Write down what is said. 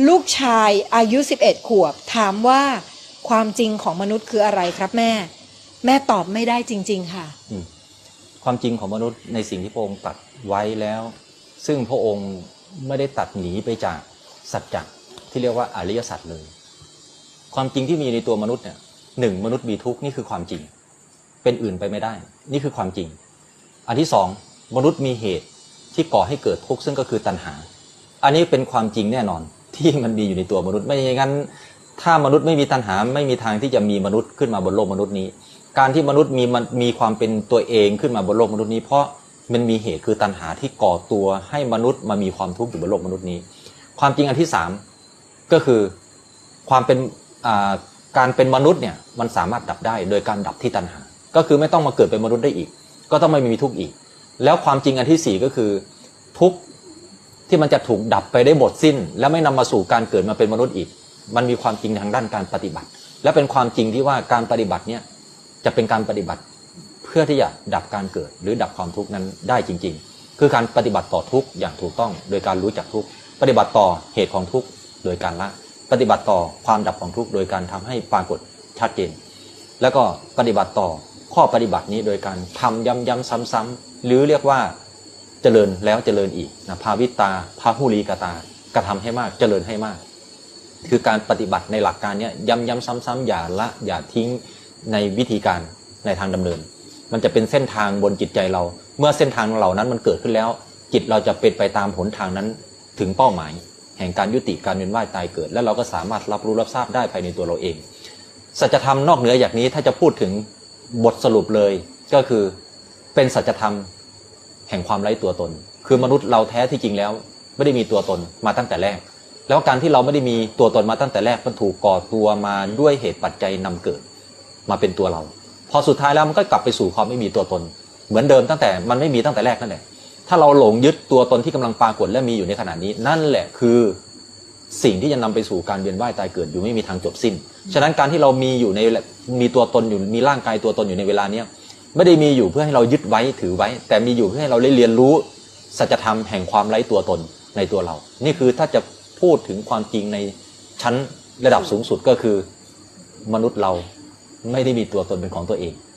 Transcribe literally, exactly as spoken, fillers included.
ลูกชายอายุสิบเอ็ดขวบถามว่าความจริงของมนุษย์คืออะไรครับแม่แม่ตอบไม่ได้จริงๆค่ะความจริงของมนุษย์ในสิ่งที่พระองค์ตรัสไว้แล้วซึ่งพระองค์ไม่ได้ตัดหนีไปจากสัจจะที่เรียกว่าอริยสัจเลยความจริงที่มีในตัวมนุษย์เนี่ยหนึ่งมนุษย์มีทุกข์นี่คือความจริงเป็นอื่นไปไม่ได้นี่คือความจริงอันที่สองมนุษย์มีเหตุที่ก่อให้เกิดทุกข์ซึ่งก็คือตัณหาอันนี้เป็นความจริงแน่นอนที่มันมีอยู่ในตัวมนุษย์ไม่อย่างนั้นถ้ามนุษย์ไม่มีตัณหาไม่มีทางที่จะมีมนุษย์ขึ้นมาบนโลกมนุษย์นี้การที่มนุษย์มีมันมีความเป็นตัวเองขึ้นมาบนโลกมนุษย์นี้เพราะมันมีเหตุคือตัณหาที่ก่อตัวให้มนุษย์มามีความทุกข์อยู่บนโลกมนุษย์นี้ความจริงอันที่สามก็คือความเป็นการเป็นมนุษย์เนี่ยมันสามารถดับได้โดยการดับที่ตัณหาก็คือไม่ต้องมาเกิดเป็นมนุษย์ได้อีกก็ต้องไม่มีทุกข์อีกแล้วความจริงอันที่สี่ก็คือทุกข์ที่มันจะถูกดับไปได้หมดสิ้นและไม่นำมาสู่การเกิดมาเป็นมนุษย์อีกมันมีความจริงทางด้านการปฏิบัติและเป็นความจริงที่ว่าการปฏิบัติเนี่ยจะเป็นการปฏิบัติเพื่อที่จะดับการเกิดหรือดับความทุกข์นั้นได้จริงๆคือการปฏิบัติต่อทุกข์อย่างถูกต้องโดยการรู้จักทุกข์ปฏิบัติต่อเหตุของทุกข์โดยการละปฏิบัติต่อความดับของทุกข์โดยการทำให้ปรากฏชัดเจนแล้วก็ปฏิบัติต่อข้อปฏิบัตินี้โดยการทำย้ำๆซ้ำๆหรือเรียกว่าเจริญแล้วเจริญอีกนะภาวิตาภาหุลีกตากระทำให้มากเจริญให้มากคือการปฏิบัติในหลักการนี้ย้ำๆซ้ำๆอย่าละอย่าทิ้งในวิธีการในทางดำเนินมันจะเป็นเส้นทางบนจิตใจเราเมื่อเส้นทางเหล่านั้นมันเกิดขึ้นแล้วจิตเราจะเป็นไปตามหนทางนั้นถึงเป้าหมายแห่งการยุติการเวียนว่ายตายเกิดและเราก็สามารถรับรู้รับทราบได้ภายในตัวเราเองสัจธรรมนอกเหนือจากนี้ถ้าจะพูดถึงบทสรุปเลยก็คือเป็นสัจธรรมแห่งความไร้ตัวตนคือมนุษย์เราแท้ที่จริงแล้วไม่ได้มีตัวตนมาตั้งแต่แรกแล้วการที่เราไม่ได้มีตัวตนมาตั้งแต่แรกมันถูกก่อตัวมาด้วยเหตุปัจจัยนำเกิดมาเป็นตัวเราพอสุดท้ายแล้วมันก็กลับไปสู่ความไม่มีตัวตนเหมือนเดิมตั้งแต่มันไม่มีตั้งแต่แรกนั่นแหละถ้าเราหลงยึดตัวตนที่กำลังปรากฏและมีอยู่ในขณะนี้นั่นแหละคือสิ่งที่จะนำไปสู่การเวียนว่ายตายเกิดอยู่ไม่มีทางจบสิ้นฉะนั้นการที่เรามีอยู่ในมีตัวตนอยู่มีร่างกายตัวตนอยู่ในเวลาเนี้ยไม่ได้มีอยู่เพื่อให้เรายึดไว้ถือไว้แต่มีอยู่เพื่อให้เราได้เรียนรู้สัจธรรมแห่งความไร้ตัวตนในตัวเรานี่คือถ้าจะพูดถึงความจริงในชั้นระดับสูงสุดก็คือมนุษย์เราไม่ได้มีตัวตนเป็นของตัวเอง